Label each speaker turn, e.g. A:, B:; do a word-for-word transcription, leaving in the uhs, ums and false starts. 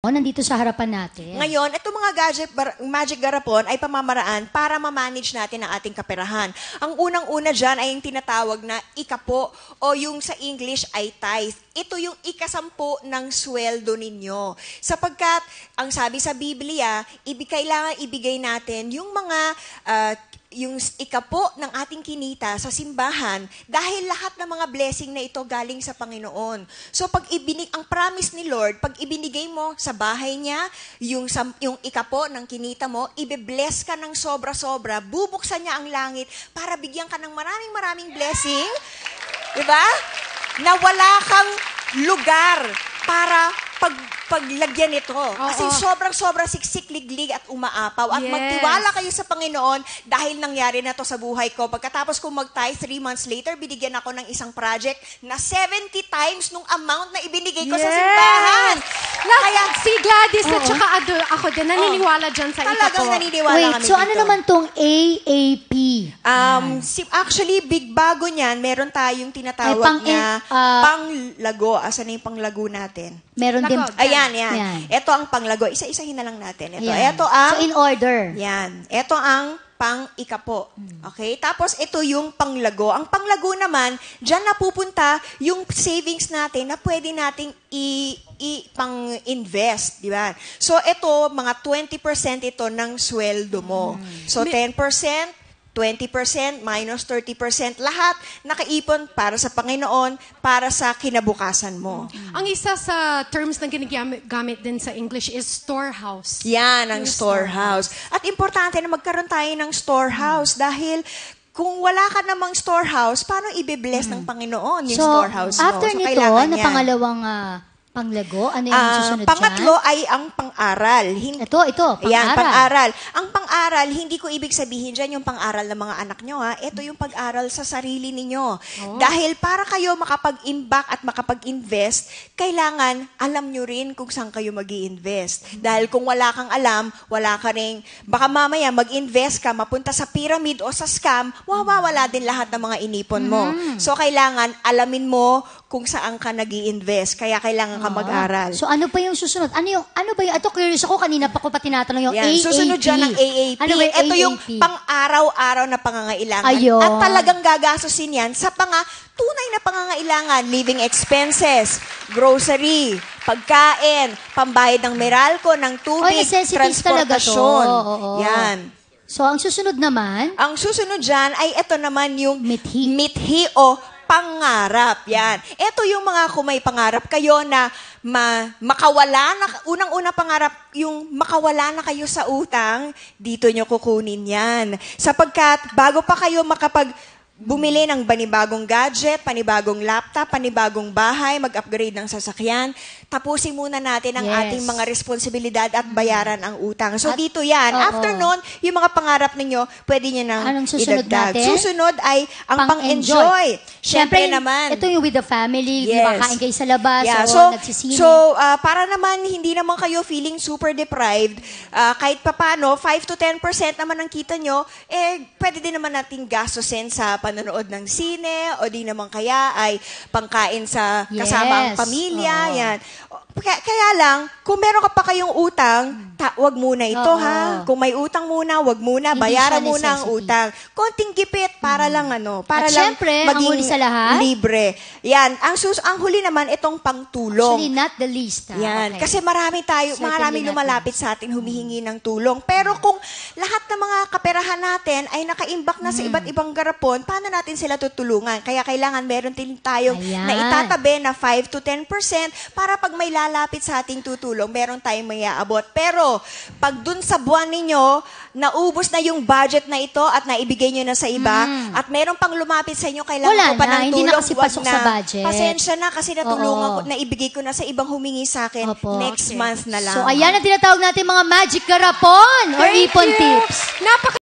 A: nandito sa harapan natin.
B: Ngayon, itong mga gadget, magic garapon ay pamamaraan para ma-manage natin ang ating kaperahan. Ang unang-una dyan ay yung tinatawag na ikapo o yung sa English ay tithe. Ito yung ikasampu ng sweldo ninyo. Sapagkat, ang sabi sa Biblia, ibig, kailangan ibigay natin yung mga uh, yung ikapo ng ating kinita sa simbahan dahil lahat ng mga blessing na ito galing sa Panginoon. So pag ibinig ang promise ni Lord, pag ibinigay mo sa bahay niya yung yung ikapo ng kinita mo, ibe-bless ka ng sobra-sobra, bubuksan niya ang langit para bigyan ka ng maraming-maraming blessing. 'Di ba? Na wala kang lugar para pag paglagyan ito. Kasi sobrang-sobrang siksik-liglig at umaapaw. At
C: yes.
B: magtiwala kayo sa Panginoon dahil nangyari na to sa buhay ko. Pagkatapos kong mag-tithe, three months later, binigyan ako ng isang project na seventy times nung amount na ibinigay ko
C: yes.
B: sa simbahan.
C: Na, Kaya si Gladys
A: oh,
C: at saka Ado, ako din, naniniwala dyan sa ikapo.
B: Talagang naniniwala
A: Wait,
B: kami
A: so
B: dito.
A: ano naman tong A A P?
B: Um, si, actually, big bago niyan, meron tayong tinatawag
A: Ay, pang
B: na
A: uh,
B: panglago. Asan na yung panglago natin?
A: Meron din.
B: Ayan, yan.
A: Yan.
B: Ito ang panglago. Isa-isahin na lang natin. Ito,
A: Ayan.
B: ito ang...
A: So, in order.
B: Yan. Ito ang pang-ikapo. Okay? Tapos, ito yung panglago. Ang panglago naman, dyan napupunta yung savings natin na pwede nating i- i- pang-invest. Di ba? So, ito, mga twenty percent ito ng sweldo mo. So, ten percent, twenty percent, minus thirty percent, lahat nakaipon para sa Panginoon, para sa kinabukasan mo.
C: Ang isa sa terms na ginagamit gamit din sa English is storehouse.
B: Yan, ang
C: Yung
B: storehouse. At importante na magkaroon tayo ng storehouse dahil kung wala ka namang storehouse, paano i-bless ng Panginoon yung
A: So,
B: storehouse mo?
A: after
B: So,
A: nito,
B: kailangan
A: na
B: yan.
A: pangalawang uh, panglago, ano yung
B: Ah,
A: susunod
B: pangatlo
A: dyan?
B: ay ang pang-aral. Hin-
A: Ito, ito, pang-aral.
B: Yan, pang-aral. Ang pang-aral, hindi ko ibig sabihin dyan yung pang-aral ng mga anak nyo, ha? Ito yung pag-aral sa sarili ninyo.
C: Oh.
B: Dahil para kayo makapag-imbak at makapag-invest, kailangan alam nyo rin kung saan kayo mag invest Dahil kung wala kang alam, wala ka rin, baka mamaya mag-invest ka, mapunta sa pyramid o sa scam, wawawala din lahat ng mga inipon mo.
A: Mm-hmm.
B: So, kailangan alamin mo kung saan ka nag invest Kaya kailangan ka mag-aral.
A: So, ano pa yung susunod? Ano yung, ano ba yung, ito curious ako, kanina pa ko pa tinatanong yung
B: Yan.
A: A A P.
B: Susunod dyan ang A A P.
A: Ano ba yung
B: Ito yung
A: A A P?
B: pang-araw-araw na pangangailangan.
A: Ayun.
B: At talagang gagastusin yan sa panga, tunay na pangangailangan. Living expenses, grocery, pagkain, pambayad ng Meralco, ng
A: Oh,
B: tubig,
A: necessities talaga to.
B: transportasyon.
A: Oo, oo.
B: Yan.
A: So, ang susunod naman,
B: Ang susunod dyan ay ito naman yung
A: Mithi.
B: mithi o pangarap. Yan. Ito yung mga kung may pangarap kayo na ma makawala na, unang-una pangarap, yung makawala na kayo sa utang, dito nyo kukunin yan. Sapagkat bago pa kayo makapag bumili ng panibagong gadget, panibagong laptop, panibagong bahay, mag-upgrade ng sasakyan, tapusin muna natin ang
A: Yes.
B: ating mga responsibilidad at bayaran ang utang. So,
A: At-
B: dito yan.
A: oo.
B: After nun, yung mga pangarap ninyo, pwede nyo nang
A: Anong susunod
B: idagdag.
A: natin?
B: Susunod ay ang
A: pang-enjoy.
B: pang-enjoy. Siyempre naman.
A: Ito yung with the family,
B: Yes.
A: kumakain kayo sa labas,
B: Yeah,
A: o
B: so,
A: nagsisine.
B: so ah, para naman hindi naman kayo feeling super deprived, ah, kahit papano, five to ten percent naman ang kita nyo, eh, pwede din naman nating gastusin sa panonood ng sine, o di naman kaya ay pangkain sa
A: Yes.
B: kasama ang pamilya,
A: Oo.
B: yan. Kaya, kaya lang, kung meron ka pa kayong utang, ta- wag muna ito,
A: Oo.
B: ha? Kung may utang muna, wag muna,
A: Hindi
B: bayaran
A: siya
B: muna ang
A: necessity.
B: utang. Konting gipit para lang ano, para
A: At
B: lang
A: syempre, ang huli sa lahat,
B: libre. Yan, ang sus ang huli naman itong pangtulong.
A: actually, not the least. Ha?
B: Yan,
A: Okay.
B: kasi marami tayo,
A: Certainly
B: maraming
A: not
B: lumalapit sa atin humihingi ng tulong. Pero kung lahat ng mga kaperahan natin ay nakaimbak na sa
A: Mm.
B: iba't ibang garapon, paano natin sila tutulungan? Kaya kailangan meron din tayong
A: Ayan.
B: na itatabi na five to ten percent para pag may lalapit sa ating tutulong, meron tayong may aabot. Pero pag dun sa buwan ninyo, naubos na yung budget na ito at naibigay nyo na sa iba, at meron pang lumapit sa inyo, kailangan
A: Wala
B: ko pa
A: na,
B: ng
A: hindi
B: tulong,
A: na kasi
B: wag
A: pasok
B: na.
A: sa budget.
B: Pasensya na kasi natulungan
A: Oo.
B: ko, naibigay ko na sa ibang humingi sa akin.
A: Opo.
B: Next
C: Okay.
B: month na lang.
A: So, ayan ang tinatawag natin mga magic garapon or
C: Thank
A: ipon
C: you.
A: tips.
C: Napaka